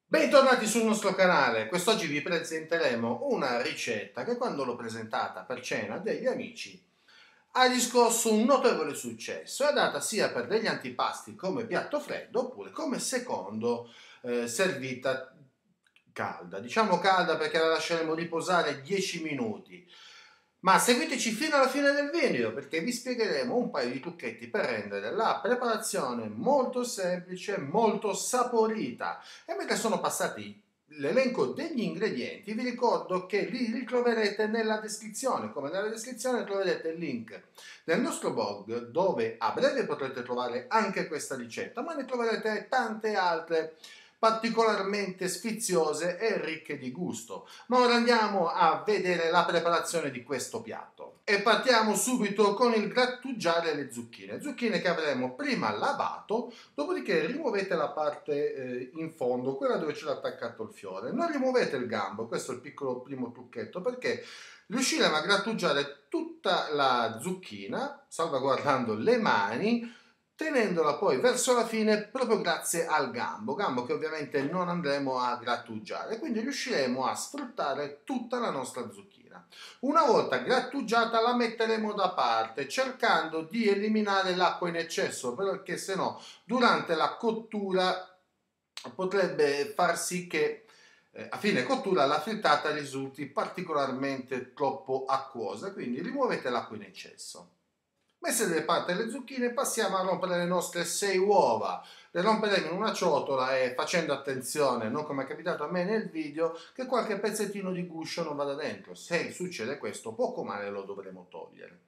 Bentornati sul nostro canale. Quest'oggi vi presenteremo una ricetta che quando l'ho presentata per cena degli amici ha riscosso un notevole successo. È adatta sia per degli antipasti come piatto freddo oppure come secondo servita calda. Diciamo calda perché la lasceremo riposare 10 minuti. Ma seguiteci fino alla fine del video perché vi spiegheremo un paio di trucchetti per rendere la preparazione molto semplice, molto saporita. E mentre sono passati l'elenco degli ingredienti, vi ricordo che li ritroverete nella descrizione, come nella descrizione troverete il link del nostro blog dove a breve potrete trovare anche questa ricetta, ma ne troverete tante altre particolarmente sfiziose e ricche di gusto. Ma ora andiamo a vedere la preparazione di questo piatto e partiamo subito con il grattugiare le zucchine che avremo prima lavato, dopodiché rimuovete la parte in fondo, quella dove c'è attaccato il fiore. Non rimuovete il gambo, questo è il piccolo primo trucchetto, perché riusciremo a grattugiare tutta la zucchina salvaguardando le mani, tenendola poi verso la fine proprio grazie al gambo che ovviamente non andremo a grattugiare, quindi riusciremo a sfruttare tutta la nostra zucchina. Una volta grattugiata la metteremo da parte cercando di eliminare l'acqua in eccesso, perché se no durante la cottura potrebbe far sì che a fine cottura la frittata risulti particolarmente troppo acquosa, quindi rimuovete l'acqua in eccesso. Messe da parte le zucchine, passiamo a rompere le nostre 6 uova. Le romperemo in una ciotola e facendo attenzione, non come è capitato a me nel video, che qualche pezzettino di guscio non vada dentro. Se succede questo, poco male lo dovremo togliere.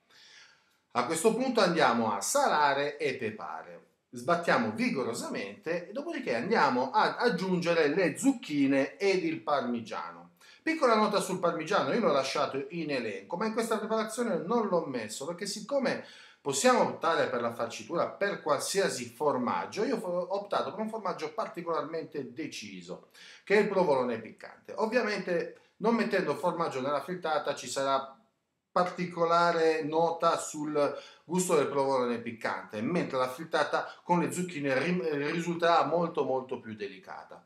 A questo punto andiamo a salare e pepare. Sbattiamo vigorosamente e dopodiché andiamo ad aggiungere le zucchine ed il parmigiano. Piccola nota sul parmigiano, io l'ho lasciato in elenco, ma in questa preparazione non l'ho messo perché siccome possiamo optare per la farcitura per qualsiasi formaggio, io ho optato per un formaggio particolarmente deciso, che è il provolone piccante. Ovviamente non mettendo formaggio nella frittata ci sarà particolare nota sul gusto del provolone piccante, mentre la frittata con le zucchine risulterà molto più delicata.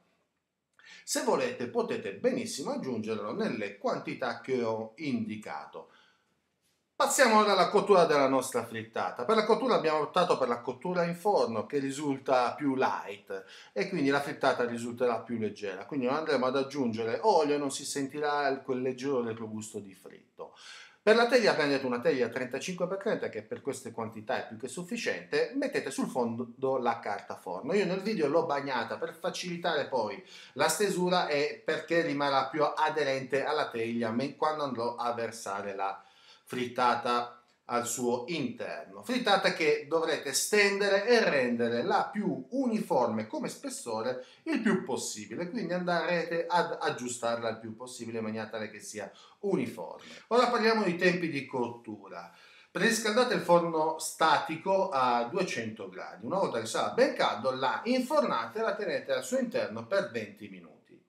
Se volete potete benissimo aggiungerlo nelle quantità che ho indicato. Passiamo ora alla cottura della nostra frittata. Per la cottura abbiamo optato per la cottura in forno che risulta più light e quindi la frittata risulterà più leggera. Quindi non andremo ad aggiungere olio e non si sentirà quel leggero retrogusto di fritto. Per la teglia prendete una teglia 35x30 che per queste quantità è più che sufficiente, mettete sul fondo la carta forno. Io nel video l'ho bagnata per facilitare poi la stesura e perché rimarrà più aderente alla teglia quando andrò a versare la frittata al suo interno. Frittata che dovrete stendere e rendere la più uniforme come spessore il più possibile, quindi andrete ad aggiustarla il più possibile in maniera tale che sia uniforme. Ora parliamo di tempi di cottura. Preriscaldate il forno statico a 200 gradi. Una volta che sarà ben caldo la infornate e la tenete al suo interno per 20 minuti.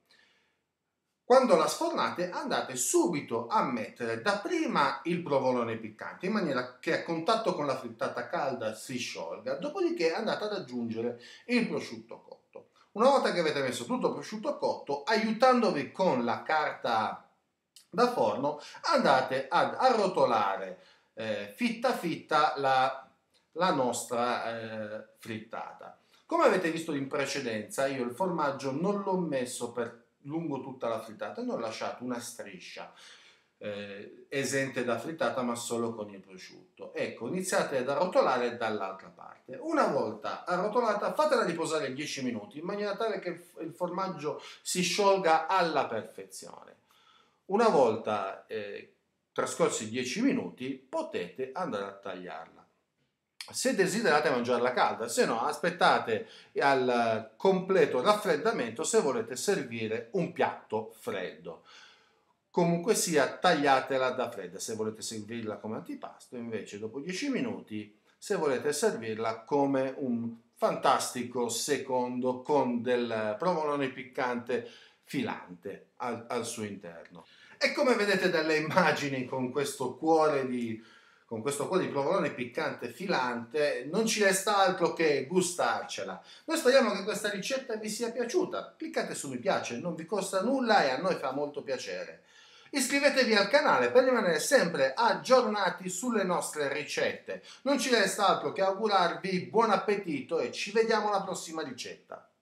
Quando la sfornate andate subito a mettere dapprima il provolone piccante in maniera che a contatto con la frittata calda si sciolga, dopodiché andate ad aggiungere il prosciutto cotto. Una volta che avete messo tutto il prosciutto cotto, aiutandovi con la carta da forno, andate ad arrotolare fitta la nostra frittata. Come avete visto in precedenza, io il formaggio non l'ho messo per lungo tutta la frittata, ne ho lasciato una striscia esente da frittata ma solo con il prosciutto. Ecco, iniziate ad arrotolare dall'altra parte. Una volta arrotolata fatela riposare 10 minuti in maniera tale che il formaggio si sciolga alla perfezione. Una volta trascorsi 10 minuti potete andare a tagliarla. Se desiderate mangiarla calda, se no aspettate al completo raffreddamento se volete servire un piatto freddo. Comunque sia, tagliatela da fredda se volete servirla come antipasto, invece dopo 10 minuti se volete servirla come un fantastico secondo con del provolone piccante filante al suo interno. E come vedete dalle immagini con con questo po' di provolone piccante filante, non ci resta altro che gustarcela. Noi speriamo che questa ricetta vi sia piaciuta. Cliccate su mi piace, non vi costa nulla e a noi fa molto piacere. Iscrivetevi al canale per rimanere sempre aggiornati sulle nostre ricette. Non ci resta altro che augurarvi buon appetito e ci vediamo alla prossima ricetta.